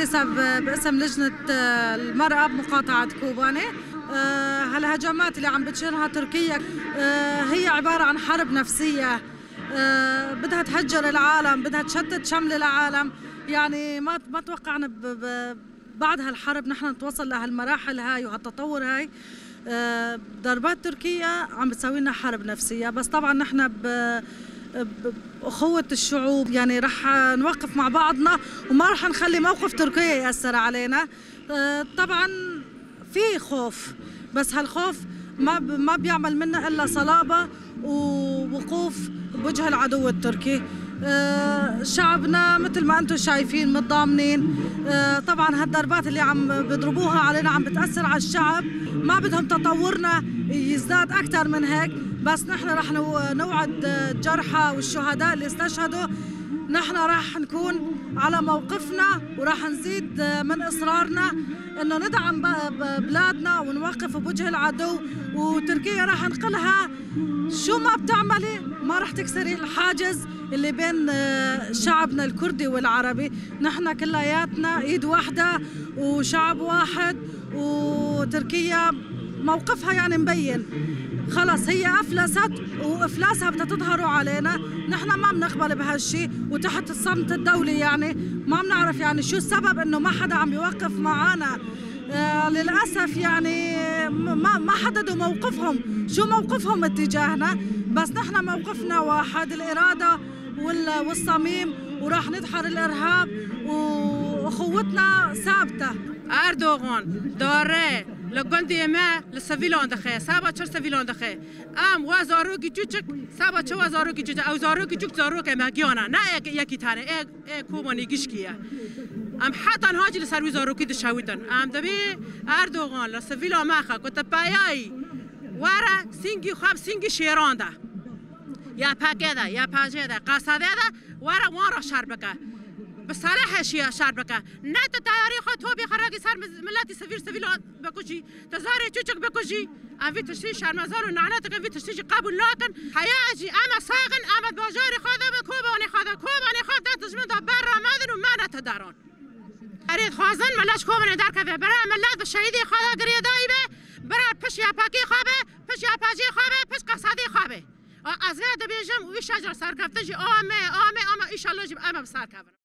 رئيسة باسم لجنة المرأة بمقاطعة كوباني. هالهجمات اللي عم بتشيرها تركيا هي عبارة عن حرب نفسية، بدها تهجر العالم، بدها تشتت شمل العالم. يعني ما توقعنا بعد هالحرب نحن نتوصل لهالمراحل هاي وهالتطور هاي. ضربات تركيا عم بتسوي لنا حرب نفسية، بس طبعا نحن بأخوة الشعوب يعني رح نوقف مع بعضنا وما رح نخلي موقف تركيا يأثر علينا. طبعا في خوف، بس هالخوف ما بيعمل منا إلا صلابة ووقوف بوجه العدو التركي. شعبنا مثل ما انتم شايفين متضامنين. طبعا هالضربات اللي عم بيضربوها علينا عم بتأثر على الشعب، ما بدهم تطورنا يزداد أكثر من هيك. بس نحن رح نوعد الجرحى والشهداء اللي استشهدوا، نحن رح نكون على موقفنا ورح نزيد من إصرارنا إنه ندعم بلادنا ونوقف بوجه العدو. وتركيا رح نقلها شو ما بتعملي ما رح تكسري الحاجز اللي بين شعبنا الكردي والعربي. نحن كلياتنا ايد واحدة وشعب واحد، وتركيا موقفها يعني مبين. خلص هي أفلست وإفلاسها بدها تظهروا علينا. نحن ما بنقبل بهالشيء، وتحت الصمت الدولي يعني ما بنعرف يعني شو السبب إنه ما حدا عم يوقف معنا. للأسف يعني ما حددوا موقفهم، شو موقفهم اتجاهنا. بس نحن موقفنا واحد، الإرادة والصميم، وراح ندحر الإرهاب وأخوتنا ثابتة. اردوغان داره لگندی ما لسویلان دخه سبا چر سویلان دخه ام وزارو کی چوچک سبا چه وزارو کی چوچک او زارو کی چوک زارو که مگیانا نه یکی تانه کومانی گشکیه ام حتی هاجی لسروی زارو کی دشاویدن ام دبی اردوغان لسویلا ماخه کت پایای ورا سینگی خواب سینگی شیرانده یا پاکیده یا پاجیده قصاده ورا شربکه بصراحة شيء شاربكة نات تاريخ تو بخراجي صار ملاتي سفير بكوجي تزاري تشوك بكوجي أم في تشتري شرمزار ونعناتك أم في تشتري قابل لكن حياجي أما صاغن أما بجاري خذا بكوبا وني خذا تجمد برا ماذن وما نتدارون أريد خوازن ملاش كوبا ندار كذا برا ملات بالشهيدي خذا قريه دايبة برا بش يا باكي خابة بش يا باجي خابة بش قصادي خابة أزغاد بيجم ويش أجر صار كفتجي أما إن شاء الله جيب أما بصار كفر.